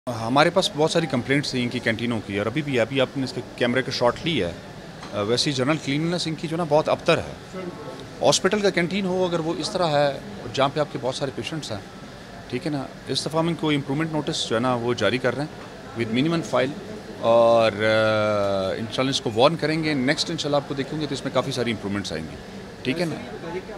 हमारे पास बहुत सारी कंप्लेंट्स थी इनकी कैंटीनों की और अभी आपने इसके कैमरे का शॉट ली है। वैसे ही जनरल क्लीननेस इनकी जो ना बहुत अबतर है। हॉस्पिटल का कैंटीन हो अगर वो इस तरह है जहाँ पे आपके बहुत सारे पेशेंट्स हैं, ठीक है ना, इस दफ़ा हम इनको इम्प्रूवमेंट नोटिस जो है ना वो जारी कर रहे हैं विद मिनिमम फाइल और इंशाल्लाह इसको वार्न करेंगे। नेक्स्ट इंशाल्लाह आपको देखेंगे तो इसमें काफ़ी सारी इंप्रूवमेंट्स आएंगी, ठीक है ना।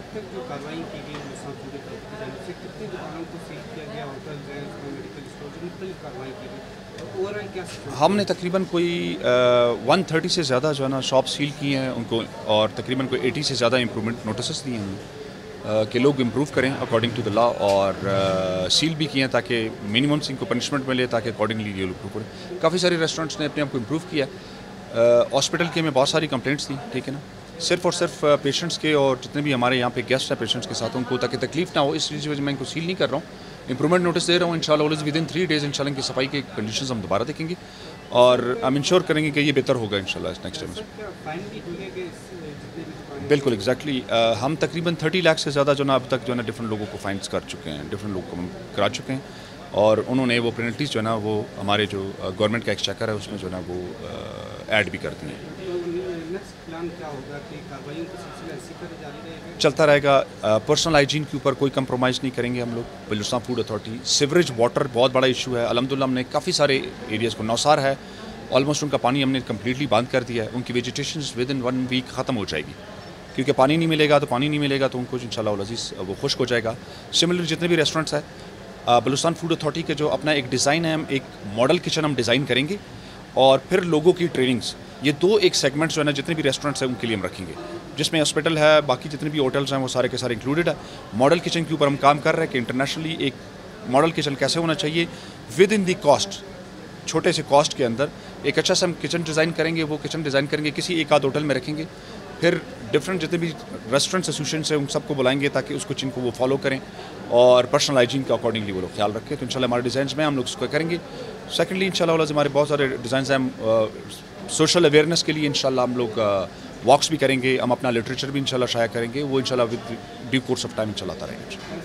हमने तकरीबन कोई 130 से ज़्यादा जो है ना शॉप सील की हैं उनको और तकरीबन कोई 80 से ज़्यादा इम्प्रूवमेंट नोटिस दिए हैं कि लोग इम्प्रूव करें अकॉर्डिंग टू द लॉ और सील भी किए हैं ताकि मिनिमम से इनको पनिशमेंट मिले ताकि अकॉर्डिंगली ये लोग इम्प्रूव करें। काफ़ी सारे रेस्टोरेंट्स ने अपने आप को इम्प्रूव किया। हॉस्पिटल के में बहुत सारी कंप्लेंट्स थी, ठीक है ना, सिर्फ और सिर्फ पेशेंट्स के और जितने भी हमारे यहाँ पे गेस्ट हैं पेशेंट्स के साथ उनको ताकि तकलीफ ना हो, इस वजह मैं इनको सील नहीं कर रहा हूँ, इंप्रूवमेंट नोटिस दे रहा हूँ। इंशाल्लाह विदिन 3 डेज़ इंशाल्लाह इनकी सफाई के कंडीशंस हम दोबारा देखेंगे और हम इंश्योर करेंगे कि ये बेहतर होगा इंशाल्लाह नेक्स्ट टाइम। बिल्कुल एग्जैक्टली हम तकरीबन 30 लाख से ज़्यादा जो ना अब तक जो है ना डिफरेंट लोगों को फाइन्स कर चुके हैं, डिफरेंट लोगों को हम करा चुके हैं और उन्होंने वो पेनल्टीज़ जो है ना वो हमारे जो गवर्नमेंट का एक्सचेकर है उसमें जो है ना वो ऐड भी कर दिए हैं। चलता रहेगा। पर्सनल हाइजीन के ऊपर कोई कंप्रोमाइज़ नहीं करेंगे हम लोग। Balochistan food authority, sewerage water बहुत बड़ा इशू है। अल्हम्दुलिल्लाह हमने काफ़ी सारे एरियाज़ को, नौसार है ऑलमोस्ट उनका पानी हमने कम्प्लीटली बंद कर दिया है। उनकी वेजिटेशन विद इन 1 वीक ख़त्म हो जाएगी क्योंकि पानी नहीं मिलेगा तो उनको इंशाल्लाह अज़ीज़ वो खुश्क हो जाएगा। सिमिलर जितने भी रेस्टोरेंट्स हैं बलूचिस्तान फूड अथॉरिटी के जो अपना एक डिज़ाइन है, हम एक मॉडल किचन हम डिज़ाइन करेंगे और फिर लोगों की ट्रेनिंग्स, ये 2 एक सेगमेंट्स जो है ना जितने भी रेस्टोरेंट्स हैं उनके लिए हम रखेंगे, जिसमें हॉस्पिटल है, बाकी जितने भी होटल्स हैं वो सारे के सारे इंक्लूडेड है। मॉडल किचन के ऊपर हम काम कर रहे हैं कि इंटरनेशनली एक मॉडल किचन कैसे होना चाहिए विद इन दी कॉस्ट, छोटे से कॉस्ट के अंदर एक अच्छा सा हम किचन डिज़ाइन करेंगे। वो किचन डिज़ाइन करेंगे किसी एक आध होटल में रखेंगे, फिर डिफरेंट जितने भी रेस्टोरेंट्स एसोसिएशन हैं उन सबको बुलाएंगे ताकि उस किचन को वो फॉलो करें और पर्सनल हाइजीन का अकॉर्डिंगली वो लोग ख्याल रखें। तो इंशाल्लाह हमारे डिज़ाइंस में हम लोग उसको करेंगे। सेकेंडली इंशाल्लाह हमारे बहुत सारे डिज़ाइन हैं सोशल अवेयरनेस के लिए। इंशाल्लाह हम लोग वॉक्स भी करेंगे, हम अपना लिटरेचर भी इंशाल्लाह शाया करेंगे, वो इंशाल्लाह with due course of time इंशाल्लाह आता रहेगा।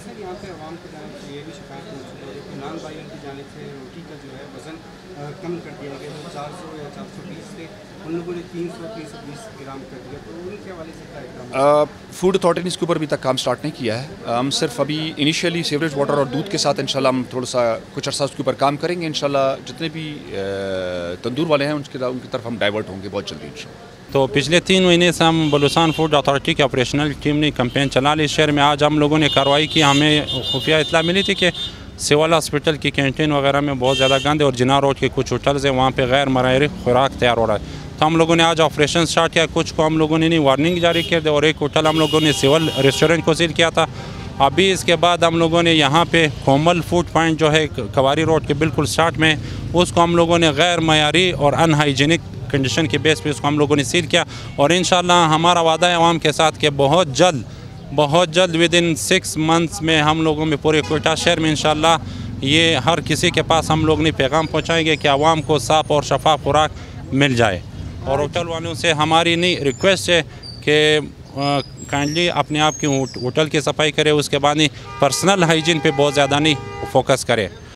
कम कर दिया गया, 400 या 420 से उन लोगों ने 300-320 ग्राम कर दिया, तो उनके हवाले से क्या एकदम फूड अथॉरिटी ने इसके ऊपर अभी तक काम स्टार्ट नहीं किया है। हम सिर्फ अभी इनिशियली सीवरेज वाटर और दूध के साथ इंशाल्लाह हम थोड़ा सा कुछ अर्सा उसके ऊपर काम करेंगे। इंशाल्लाह जितने भी तंदूर वाले हैं उनकी तरफ हम डाइवर्ट होंगे बहुत जल्दी इंशाल्लाह। तो पिछले 3 महीने से हम बलूचिस्तान फूड अथॉरिटी की ऑपरेशनल टीम ने कैंपेन चला ली इस शहर में। आज हम लोगों ने कार्रवाई की। हमें खुफिया इतला मिली थी कि सिविल हॉस्पिटल की कैंटीन वगैरह में बहुत ज़्यादा गंद है और जिना रोड के कुछ होटल्स हैं वहाँ पे गैर मयारी खुराक तैयार हो रहा है। तो हम लोगों ने आज ऑपरेशन स्टार्ट किया। कुछ को हम लोगों ने नहीं वार्निंग जारी कर दी और एक होटल हम लोगों ने सिविल रेस्टोरेंट को सील किया था। अभी इसके बाद हम लोगों ने यहाँ पे कोमल फूड पॉइंट जो है कवारी रोड के बिल्कुल स्टार्ट में, उसको हम लोगों ने गैर मयारी और अनहाइजीनिक कंडीशन के बेस पे उसको हम लोगों ने सील किया और इंशाल्लाह हमारा वादा है आवाम के साथ कि बहुत जल्द विद इन 6 मंथ्स में हम लोगों में पूरे कोयटा शहर में इंशाल्लाह ये हर किसी के पास हम लोग ने पैगाम पहुंचाएंगे कि आवाम को साफ़ और शफाफ खुराक मिल जाए। और होटल वालों से हमारी नहीं रिक्वेस्ट है कि काइंडली अपने आप की होटल की सफाई करें, उसके बाद पर्सनल हाइजीन पे बहुत ज़्यादा नहीं फोकस करें।